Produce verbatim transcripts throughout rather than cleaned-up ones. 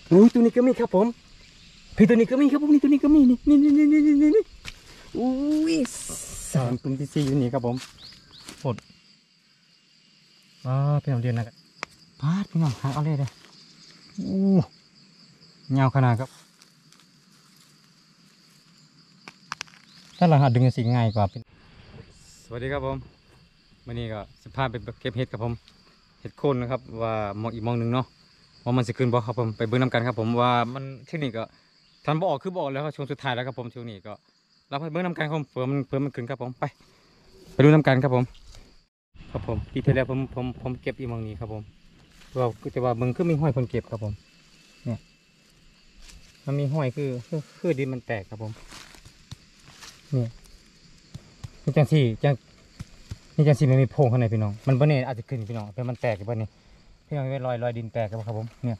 โอ้ยตัวนี้ก็มีครับผมพี่ตัวนี้ก็มีครับผมนี่ตัวนี้ก็มีนี่นี่นี่นี่นี่นี่นี่อุ้ยสามตุ่มที่สี่อยู่นี่ครับผมหมดว้าพี่น้องเรียนนะครับพาดพี่น้องหาเอาเลยเลยอู้เงาขนาดครับถ้าเราหาดึงสิ่งง่ายกว่าสวัสดีครับผมวันนี้ก็สภาพเป็นเก็บเห็ดครับผมเห็ดโคนนะครับว่ามองอีกมองหนึ่งเนาะว่ามันจะขึ้นบ่ครับผมไปเบิ้งน้ำกันครับผมว่ามันเทคนิคก็ทันบ่ออกคือบ่อแล้วครับช่วงสุดท้ายแล้วครับผมช่วงนี้ก็เราไปเบิ้งน้ำกันครับผมเผื่อมันเผื่อมันขึ้นครับผมไปไปดูน้ำกันครับผมครับผมปีที่แล้วผมผมผมเก็บอีกมองนี้ครับผมว่าแต่ว่ามึงคือมีห้อยคนเก็บครับผมเนี่ยมันมีห้อยคือคือคือดินมันแตกครับผมนี่นี่จังสี่จังนี่จังสี่มันมีโพรงข้างในพี่น้องมันบนนี้อาจจะขึ้นพี่น้องเป็นมันแตกอยู่บนนี้พี่น้องเป็นรอยรอยดินแตกครับผมเนี่ย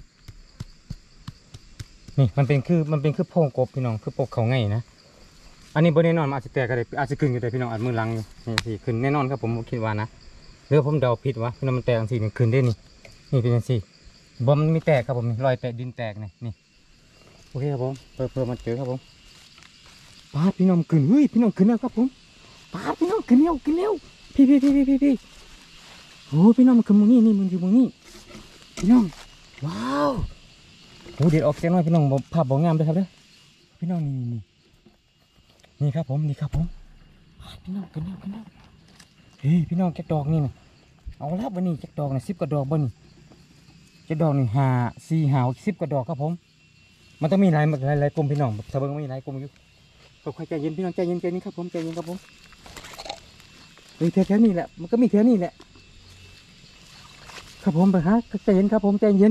นี่มันเป็นคือมันเป็นคือโพรงกบพี่น้องคือปกเขาไงนะอันนี้บนแน่นอนอาจจะแตกก็ได้อาจจะขึ้นอยู่แต่พี่น้องอาจมือลังนี่สิขึ้นแน่นอนครับผมคิดว่านะหรือผมเดาผิดวะพี่น้องมันแตกจังสี่ขึ้นได้นี่นี่เป็นจังสี่บอมมันมีแตกครับผมรอยแตกดินแตกนี่นี่โอเคครับผมเพิ่มเพิ่มมันเจอครับผมป้าพี่น้องขึ้นเฮ้ยพี่น้องขึ้นแล้วครับผมป้าพี่น้องขึ้นเร็วขึ้นเร็วพี่พี่พี่พี่พี่พี่โอ้พี่น้องมันขึ้นตรงนี้นี่มันอยู่ตรงนี้พี่น้องว้าวโอ้เดี๋ยวออกเสียงหน่อยพี่น้องภาพบ่งามเลยครับเด้อพี่น้องนี่นี่นี่ครับผมนี่ครับผมพี่น้องขึ้นแล้วขึ้นแล้วเฮ้ยพี่น้องแกดอกนี่นะเอาละวันนี้แกดอกนี่สิบกระดอกบ่นี่แกดอกนี่ห้าสี่ห้าสิบกระดอกครับผมมันต้องมีหลายหลายหลายกลุ่มพี่น้องสะเบิงมีหลายกลุ่มอยู่ค่อยๆใจเย็นพี่น้องใจเย็นใจเย็นครับผมใจเย็นครับผมเฮ้ยแถวๆนี้แหละมันก็มีแถวนี้แหละครับผมไปฮะใจเย็นครับผมใจเย็น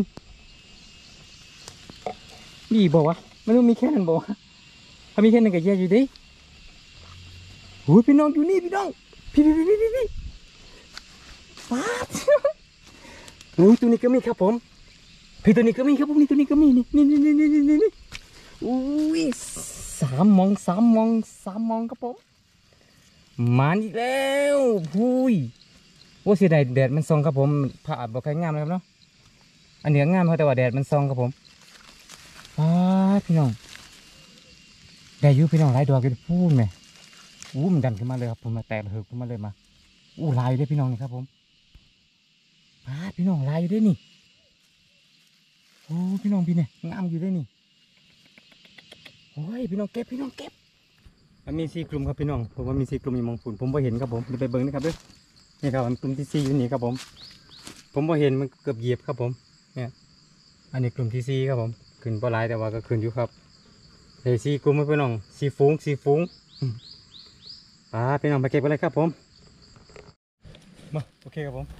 มีบอกว่าไม่รู้มีแค่นั้นบอกว่าถ้ามีแค่นั้นก็แย่อยู่ดิโอ้ยพี่น้องอยู่นี่พี่น้องพี่พี่พี่พี่พี่ป้าโอ้ยตัวนี้ก็มีครับผมพี่ตัวนี้ก็มีครับผมนี่ตัวนี้ก็มีนี่นี่นี่นี่นี่นี่นี่อุ้ยสามมองสามมองสามมองครับผมมาอีกแล้วพุ้ยว่าเสียดายแดดมันส่องครับผมผ่าบอกใครงามนะครับเนาะอันนี้งามเพราะแต่ว่าแดดมันส่องครับผมป้าพี่น้องแดดอยู่พี่น้องหลายดอกกันพูดไหมอู้มันดันขึ้นมาเลยครับผมมาแตกเหอะขึ้นมาเลยมาอู้ลายอยู่ด้วยพี่น้องนี่ครับผมป้าพี่น้องลายอยู่ด้วยนี่โอ้พี่น้องพี่เนี่ยงามอยู่ด้วยนี่โอ้ยพี่น้องเก็บพี่น้องเก็บมันมีสี่กลุ่มครับพี่น้องผมว่ามีสี่กลุ่มมีมองฝุ่นผมไม่เห็นครับผมไปเบิ้งนะครับด้วยนี่ครับกลุ่มที่สี่อยู่นี่ครับผมผมไม่เห็นมันเกือบเหยียบครับผมเนี่ยอันนี้กลุ่มที่สี่ครับผมขึ้นปลายแต่ว่าก็ขึ้นอยู่ครับเฮ้ยสี่กลุ่มพี่น้องสี่ฟุ้งสี่ฟุ้งป้าพี่น้องไปเก็บกันเลยครับผมมาโอเคครับผม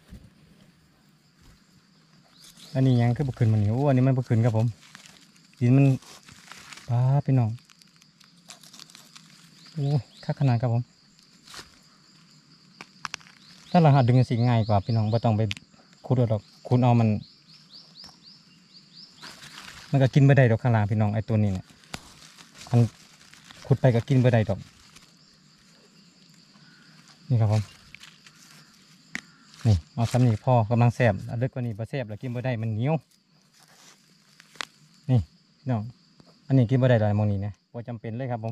อันนี้ยังคือบุกขึ้นมันนี่โอ้อันนี้มันบุกขึ้นครับผมดินมันป้าพี่น้องโอ้ค่าขนาดครับผมถ้าเราหาดึงสิ่งง่ายกว่าพี่น้องไม่ต้องไปขุดหรอกขุดเอามันมันก็กินไม่ได้ดอกข้างล่างพี่น้องไอ้ตัวนี้เนี่ยมันขุดไปก็กินไม่ได้ดอกนี่ครับผมนี่เอาซ้ำนี่พ่อกำลังแสบเล็กกว่านี้พอแสบแล้วกินไม่ได้มันเหนียวนี่พี่น้องอันนี้กินไม่ได้เลยมองนี้นะพอจำเป็นเลยครับผม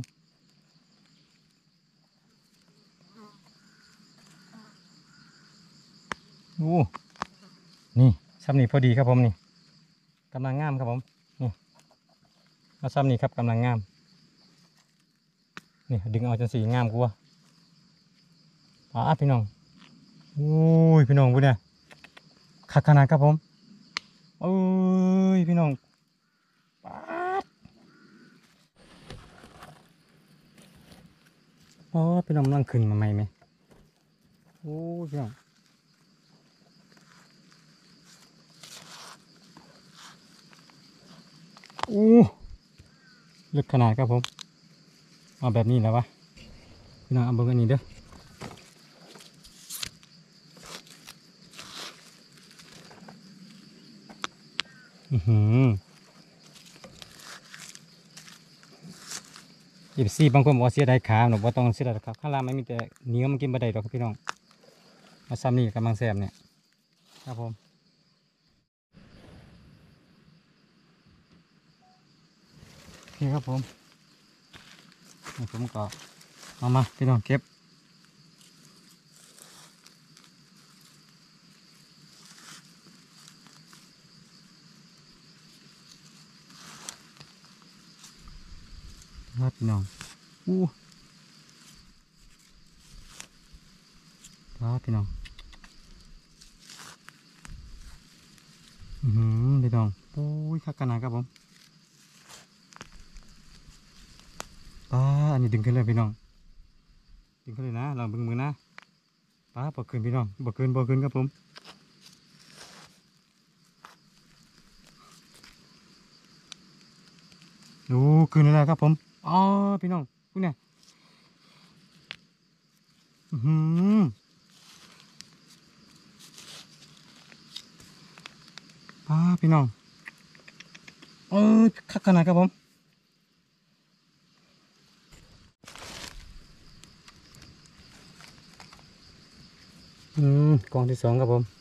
โอ้นี่ซ้ำนี่พอดีครับผมนี่กำลังงามครับผมนี่เอาซ้ำนี่ครับกำลังงามนี่ดึงเอาจนสีงามกว่าอ๋อพี่น้องโอ้ยพี่น้องพูดเนี่ยขัดขนาดครับผมโอ้ยพี่น้องป๊าดอ๋อพี่น้องกำลังขึ้นมาใหม่ไหมโอ้ยพี่น้องโอ้ลึกขนาดครับผมเอาแบบนี้แล้ววะพี่น้องเอาเบอร์กันนี้เด้ออือหืออีซี่บางคนบอกเสียดายขาหนูบอกต้องเสียดายขาข้างล่างไม่มีแต่เนื้อมันกินบะไดหรอกพี่น้องมาซ้ำนี่กำลังแสบเนี่ยครับผมครับผมผมก็เอามาพี่น้องเก็บครับพี่น้องอู้ครับพี่น้องอือหือพี่น้องโอ้ยคักขนาดครับผมป้าอันนี้ดึงขึ้นเลยพี่น้องดึงขึ้นเลยนะลองเบิ่งมือนะป้าบ่ขึ้นพี่น้องบ่ขึ้นบ่ขึ้นครับผมโอ้ขึ้นแล้วครับผมอ๋อพี่น้องพวกเนี่ยอือหือป้าพี่น้องเออคักขนาดครับผมอืมกองที่สองครับผม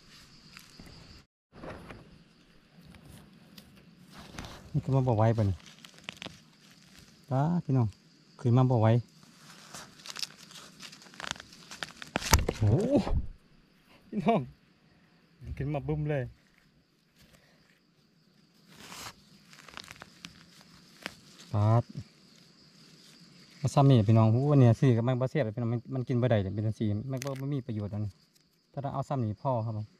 นี่ก็มาบ่ไหว้ป่ะนี่ป้าพี่น้องขึ้นมาบ่ไหว้โอ้พี่น้องขึ้นมาบึ้มเลยปาดมาซ้ำนี่พี่น้องหูวันนี้ซื้อกับมันบ่เสียบพี่น้องมันมันกินบ่ได้เป็นสีมันบ่ไม่มีประโยชน์อันนี้ถ้าเราเอาซ้ำนี่พ่อครับผม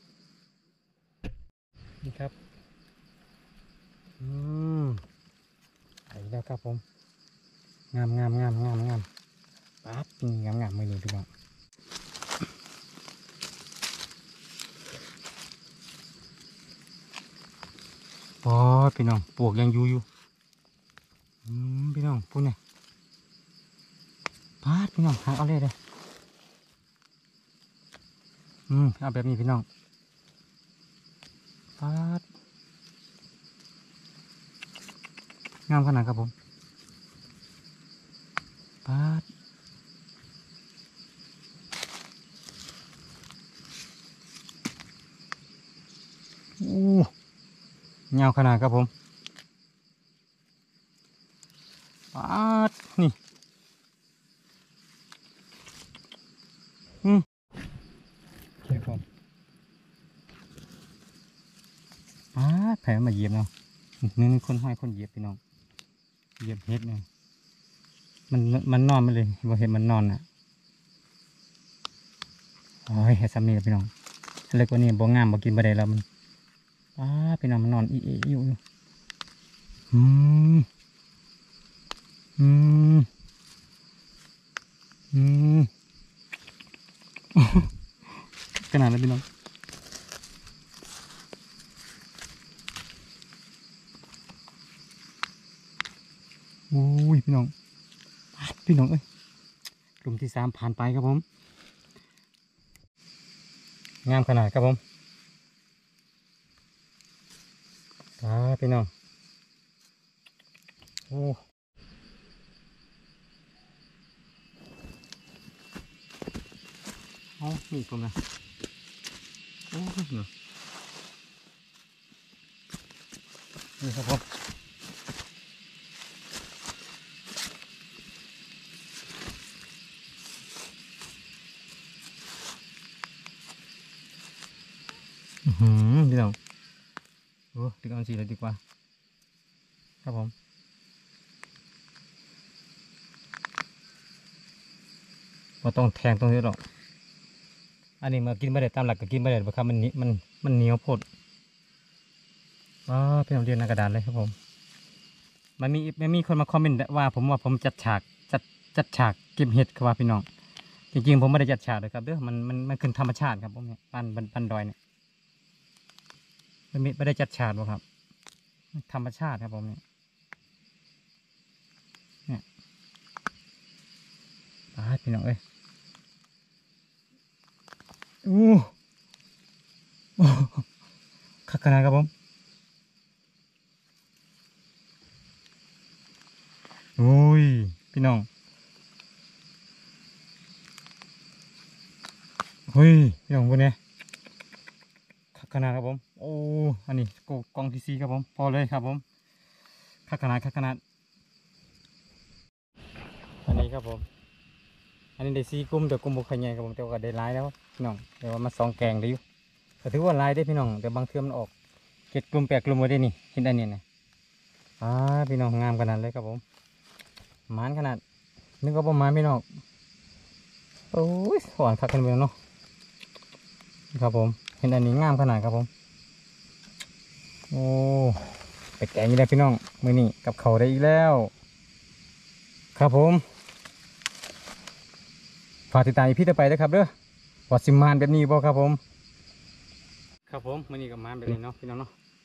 นี่ครับอืมไปแล้วครับผมงามงามงามงามงามปาดงามงามไม่รู้พี่น้องโอ้พี่น้องปลวกยังอยู่อยู่อืมพี่น้องพูดเนี่ยปาดพี่น้องหาเอาเลยเลยอืมเอาแบบนี้พี่น้องปาดงามขนาดครับผมปาดโอ้เงาขนาดครับผมปาดนี่อืมโอเคครับปาดแผลมาเหยียบเนาะนี่นี่คนห้อยคนเหยียบพี่น้องเหยียบเห็ดเนี่ยมันมันนอนมาเลยบ่เห็นมันนอนอ่ะโอ้ยเห็ดซ้ำนี่พี่น้องอะไรกว่านี้บ่งามบ่กินบ่ได้แล้วมันป้าพี่น้องมันนอนอีเออยู่อืมอืมอืมขนาดนั้นพี่น้องโอ้ยพี่น้องพี่น้องเอ้ยกลุ่มที่สามผ่านไปครับผมงามขนาดครับผมป้าพี่น้องโอ้เอามีผมนะโอ้ยเนาะนี่ครับผมอืมพี่น้องโอ้ดึกเอาสีเลยดีกว่าครับผมเราต้องแทงตรงนี้หรอกอันนี้มากินไม่ได้ตามหลักก็กินไม่ได้เพราะครับมันมันมันเหนียวโพดอ๋อพี่น้องเรียนหน้ากระดานเลยครับผมมันมีมันมีคนมาคอมเมนต์ว่าผมว่าผมจัดฉากจัดจัดฉากเก็บเห็ดครับว่าพี่น้องจริงๆผมไม่ได้จัดฉากเลยครับเด้อมันมันมันคือธรรมชาติครับผมเนี่ยบ้านบ้านดอยเนี่ยไม่ไม่ได้จัดฉากหรอกครับธรรมชาติครับผมเนี่ยเนี่ยพี่น้องเอ้ยอู้ขักขนาดครับผมโอ้ยพี่น้องเฮ้ยพี่น้องพวกนี้ขักขนาดครับผมโอ้อันนี้กองที่สี่ครับผมพอเลยครับผมขักขนาดขักขนาดครับผมอันนี้ได้สี่กลุ่มแต่กลุ่มบุกขยายครับผมแต่ว่าได้หลายแล้วพี่น้องเดี๋ยวมาสองแกงได้อยู่ก็ถือว่าหลายได้พี่น้องแต่บางเทื่อมันออกเจ็ดกลุ่มแปดกลุ่มไว้ได้นี่เห็นอันนี้นะอ่าพี่น้องงามขนาดเลยครับผมหมานขนาดนึกว่าประมาณพี่น้องโอ้ยหวานคักกันเมืองเนาะครับผมเห็นอันนี้งามขนาดครับผมโอ้ไปแกงอีกแล้วพี่น้องมือนี่กับเขาได้อีกแล้วครับผมฝากติดตามพี่ต่อไปนะครับเด้อวัดสิมานแบบนี้บ่ครับผมครับผมมือนี่กับมานแบบนี้เนาะพี่น้องเนาะ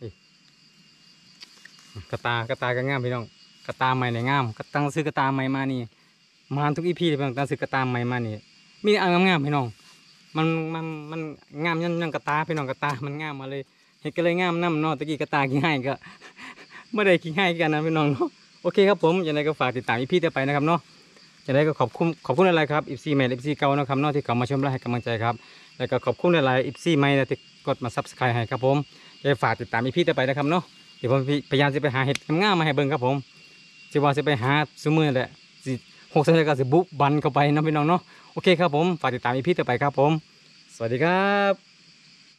กระตากระตาก็งามพี่น้องกระตาใหม่ในงามกระตั้งซื้อกระตาใหม่มานี่มานทุกอีพีเลยพี่น้องตั้งซื้อกระตาใหม่มานี่มีอันงามๆพี่น้องมันมันมันงามยันยันกระตาพี่น้องกระตามันงามมาเลยเห็นก็เลยงามน้ำเนาะตะกี้กระตากี่ให้ก็ไม่ได้กี่ให้กันนะพี่น้องเนาะโอเคครับผมยังไงก็ฝากติดตามอีพีต่อไปนะครับเนาะยังไงก็ขอบคุณขอบคุณอะไรครับอีซีใหม่อีซีเก่านะครับเนาะที่เข้ามาชมและให้กำลังใจครับแล้วก็ขอบคุณอะไรอีซีใหม่ที่กดมาซับสไครต์ให้ครับผมยังไงฝากติดตามอีพีต่อไปนะครับเนาะเดี๋ยวผมพยายามจะไปหาเห็ดงามมาให้เบิ่งครับผมจะว่าจะไปหาซุ้มมือแหละสิหกสัญญาการสิบุบันเข้าไปนะพี่น้องเนาะโอเคครับผมฝากติดตามอีพีต่อไปครับผมสวัสดีครับ